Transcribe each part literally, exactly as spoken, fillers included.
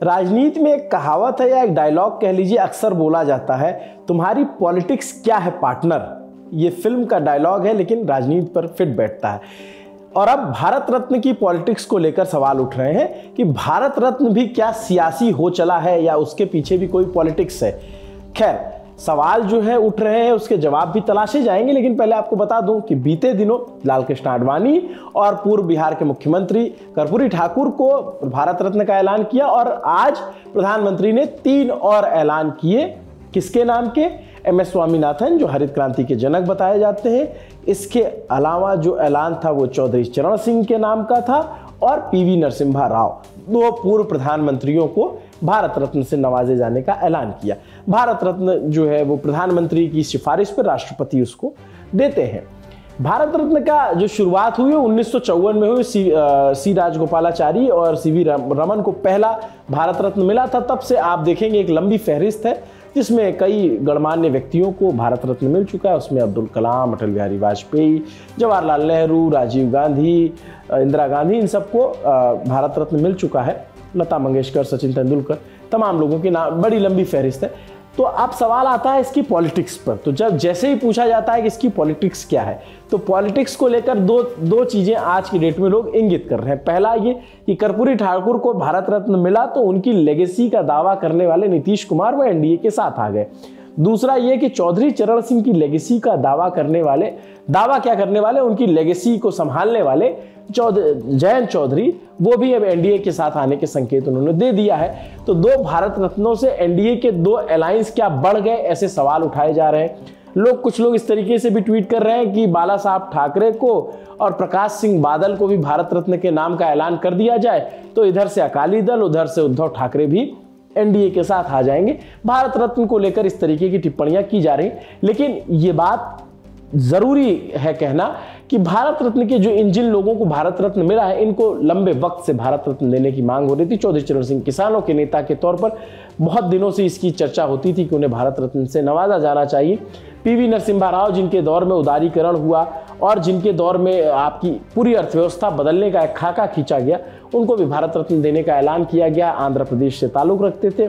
राजनीति में एक कहावत है या एक डायलॉग कह लीजिए, अक्सर बोला जाता है, तुम्हारी पॉलिटिक्स क्या है पार्टनर। ये फिल्म का डायलॉग है लेकिन राजनीति पर फिट बैठता है। और अब भारत रत्न की पॉलिटिक्स को लेकर सवाल उठ रहे हैं कि भारत रत्न भी क्या सियासी हो चला है या उसके पीछे भी कोई पॉलिटिक्स है। खैर, सवाल जो है उठ रहे हैं, उसके जवाब भी तलाशे जाएंगे, लेकिन पहले आपको बता दूं कि बीते दिनों लाल कृष्ण आडवाणी और पूर्व बिहार के मुख्यमंत्री कर्पूरी ठाकुर को भारत रत्न का ऐलान किया और आज प्रधानमंत्री ने तीन और ऐलान किए। किसके नाम के? एम एस स्वामीनाथन, जो हरित क्रांति के जनक बताए जाते हैं। इसके अलावा जो ऐलान था वो चौधरी चरण सिंह के नाम का था और पी वी नरसिम्हा राव, दो पूर्व प्रधानमंत्रियों को भारत रत्न से नवाजे जाने का ऐलान किया। भारत रत्न जो है वो प्रधानमंत्री की सिफारिश पर राष्ट्रपति उसको देते हैं। भारत रत्न का जो शुरुआत हुई है उन्नीस सौ चौवन में हुई। सी, आ, सी राजगोपालाचारी और सी वी रमन को पहला भारत रत्न मिला था। तब से आप देखेंगे एक लंबी फहरिस्त है जिसमें कई गणमान्य व्यक्तियों को भारत रत्न मिल चुका है। उसमें अब्दुल कलाम, अटल बिहारी वाजपेयी, जवाहरलाल नेहरू, राजीव गांधी, इंदिरा गांधी, इन सबको भारत रत्न मिल चुका है। लता मंगेशकर, सचिन तेंदुलकर, तमाम लोगों की नाम, बड़ी लंबी फहरिस्त है। तो अब सवाल आता है इसकी पॉलिटिक्स पर। तो जब जैसे ही पूछा जाता है कि इसकी पॉलिटिक्स क्या है, तो पॉलिटिक्स को लेकर दो दो चीजें आज की डेट में लोग इंगित कर रहे हैं। पहला ये कि कर्पूरी ठाकुर को भारत रत्न मिला तो उनकी लेगेसी का दावा करने वाले नीतीश कुमार वो एन डी ए के साथ आ गए। दूसरा ये कि चौधरी चरण सिंह की लेगेसी का दावा करने वाले, दावा क्या करने वाले, उनकी लेगेसी को संभालने वाले जयंत चौधरी, वो भी अब एन डी ए के साथ आने के संकेत उन्होंने दे दिया है। तो दो भारत रत्नों से एन डी ए के दो अलायंस क्या बढ़ गए, ऐसे सवाल उठाए जा रहे हैं। लोग कुछ लोग इस तरीके से भी ट्वीट कर रहे हैं कि बाला साहब ठाकरे को और प्रकाश सिंह बादल को भी भारत रत्न के नाम का ऐलान कर दिया जाए तो इधर से अकाली दल, उधर से उद्धव ठाकरे भी एन डी ए के साथ आ जाएंगे। भारत रत्न को लेकर इस तरीके की टिप्पणियां की जा रही, लेकिन ये बात जरूरी है कहना कि भारत रत्न के जो इन जिन लोगों को भारत रत्न मिला है, इनको लंबे वक्त से भारत रत्न देने की मांग हो रही थी। चौधरी चरण सिंह किसानों के नेता के तौर पर बहुत दिनों से इसकी चर्चा होती थी कि उन्हें भारत रत्न से नवाजा जाना चाहिए। पी वी नरसिम्हा राव, जिनके दौर में उदारीकरण हुआ और जिनके दौर में आपकी पूरी अर्थव्यवस्था बदलने का एक खाका खींचा गया, उनको भी भारत रत्न देने का ऐलान किया गया। आंध्र प्रदेश से ताल्लुक रखते थे।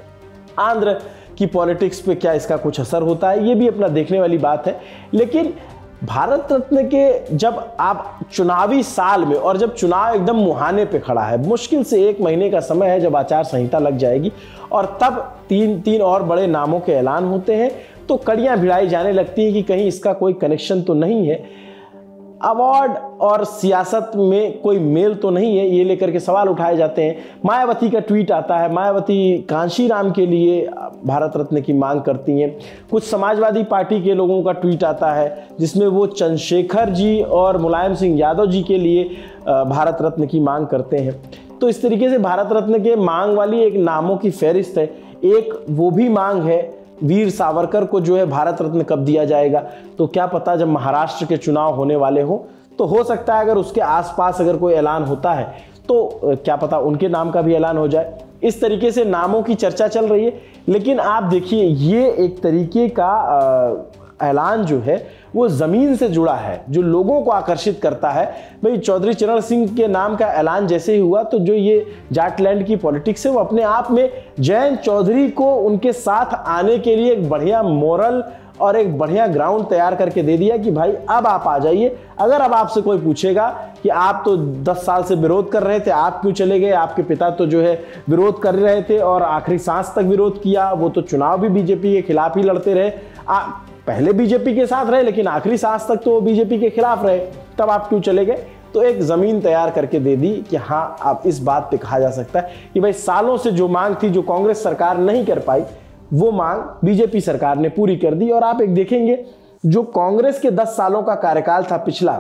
आंध्र की पॉलिटिक्स पे क्या इसका कुछ असर होता है, ये भी अपना देखने वाली बात है। लेकिन भारत रत्न के जब आप चुनावी साल में, और जब चुनाव एकदम मुहाने पे खड़ा है, मुश्किल से एक महीने का समय है जब आचार संहिता लग जाएगी और तब तीन तीन और बड़े नामों के ऐलान होते हैं, तो कड़ियां भिड़ाई जाने लगती है कि कहीं इसका कोई कनेक्शन तो नहीं है, अवार्ड और सियासत में कोई मेल तो नहीं है, ये लेकर के सवाल उठाए जाते हैं। मायावती का ट्वीट आता है, मायावती कांशीराम के लिए भारत रत्न की मांग करती हैं। कुछ समाजवादी पार्टी के लोगों का ट्वीट आता है जिसमें वो चंद्रशेखर जी और मुलायम सिंह यादव जी के लिए भारत रत्न की मांग करते हैं। तो इस तरीके से भारत रत्न के मांग वाली एक नामों की फहरिस्त है। एक वो भी मांग है वीर सावरकर को जो है भारत रत्न कब दिया जाएगा, तो क्या पता जब महाराष्ट्र के चुनाव होने वाले हो तो हो सकता है अगर उसके आसपास अगर कोई ऐलान होता है तो क्या पता उनके नाम का भी ऐलान हो जाए। इस तरीके से नामों की चर्चा चल रही है। लेकिन आप देखिए, ये एक तरीके का ऐलान जो है वो जमीन से जुड़ा है, जो लोगों को आकर्षित करता है। भाई चौधरी चरण सिंह के नाम का ऐलान जैसे ही हुआ तो जो ये जाटलैंड की पॉलिटिक्स है वो अपने आप में जयंत चौधरी को उनके साथ आने के लिए एक बढ़िया मोरल और एक बढ़िया ग्राउंड तैयार करके दे दिया कि भाई अब आप आ जाइए। अगर अब आपसे कोई पूछेगा कि आप तो दस साल से विरोध कर रहे थे, आप क्यों चले गए, आपके पिता तो जो है विरोध कर रहे थे और आखिरी सांस तक विरोध किया, वो तो चुनाव भी बीजेपी के खिलाफ ही लड़ते रहे, आ, पहले बीजेपी के साथ रहे लेकिन आखिरी सांस तक तो वो बीजेपी के खिलाफ रहे, तब आप क्यों चले गए। तो एक जमीन तैयार करके दे दी कि हाँ, आप इस बात पे कहा जा सकता है कि भाई सालों से जो मांग थी, जो कांग्रेस सरकार नहीं कर पाई, वो मांग बीजेपी सरकार ने पूरी कर दी। और आप एक देखेंगे जो कांग्रेस के दस सालों का कार्यकाल था पिछला,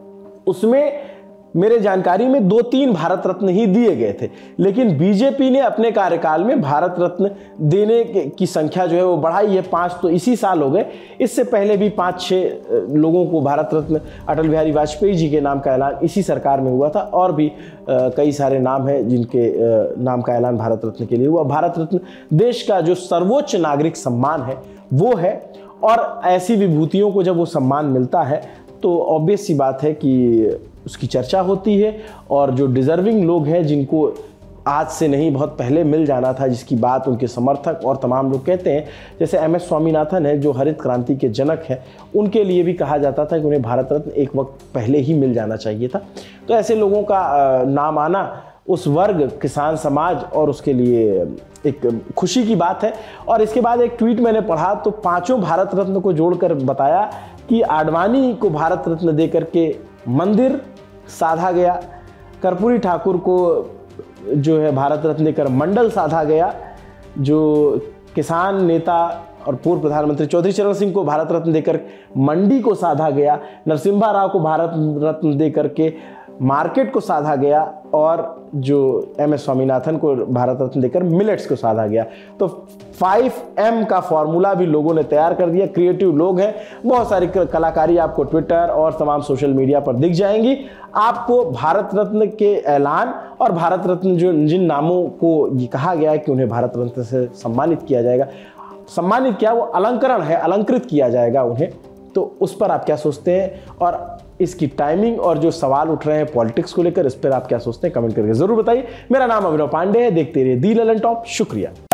उसमें मेरे जानकारी में दो तीन भारत रत्न ही दिए गए थे, लेकिन बीजेपी ने अपने कार्यकाल में भारत रत्न देने की संख्या जो है वो बढ़ाई है। पांच तो इसी साल हो गए, इससे पहले भी पांच छह लोगों को भारत रत्न, अटल बिहारी वाजपेयी जी के नाम का ऐलान इसी सरकार में हुआ था, और भी कई सारे नाम हैं जिनके नाम का ऐलान भारत रत्न के लिए हुआ। भारत रत्न देश का जो सर्वोच्च नागरिक सम्मान है वो है, और ऐसी विभूतियों को जब वो सम्मान मिलता है तो ऑब्वियस सी बात है कि उसकी चर्चा होती है, और जो डिजर्विंग लोग हैं जिनको आज से नहीं बहुत पहले मिल जाना था, जिसकी बात उनके समर्थक और तमाम लोग कहते हैं। जैसे एम एस स्वामीनाथन है जो हरित क्रांति के जनक हैं, उनके लिए भी कहा जाता था कि उन्हें भारत रत्न एक वक्त पहले ही मिल जाना चाहिए था। तो ऐसे लोगों का नाम आना उस वर्ग, किसान समाज और उसके लिए एक खुशी की बात है। और इसके बाद एक ट्वीट मैंने पढ़ा तो पांचों भारत रत्न को जोड़कर बताया कि आडवाणी को भारत रत्न देकर के मंदिर साधा गया, कर्पूरी ठाकुर को जो है भारत रत्न देकर मंडल साधा गया, जो किसान नेता और पूर्व प्रधानमंत्री चौधरी चरण सिंह को भारत रत्न देकर मंडी को साधा गया, नरसिम्हा राव को भारत रत्न देकर के मार्केट को साधा गया, और जो एम एस स्वामीनाथन को भारत रत्न देकर मिलेट्स को साधा गया। तो फाइव एम का फॉर्मूला भी लोगों ने तैयार कर दिया। क्रिएटिव लोग हैं, बहुत सारी कलाकारी आपको ट्विटर और तमाम सोशल मीडिया पर दिख जाएंगी। आपको भारत रत्न के ऐलान और भारत रत्न जो जिन नामों को ये कहा गया है कि उन्हें भारत रत्न से सम्मानित किया जाएगा, सम्मानित क्या, वो अलंकरण है, अलंकृत किया जाएगा उन्हें। तो उस पर आप क्या सोचते हैं, और इसकी टाइमिंग और जो सवाल उठ रहे हैं पॉलिटिक्स को लेकर, इस पर आप क्या सोचते हैं, कमेंट करके जरूर बताइए। मेरा नाम अभिनव पांडे है, देखते रहिए दी ललन टॉप। शुक्रिया।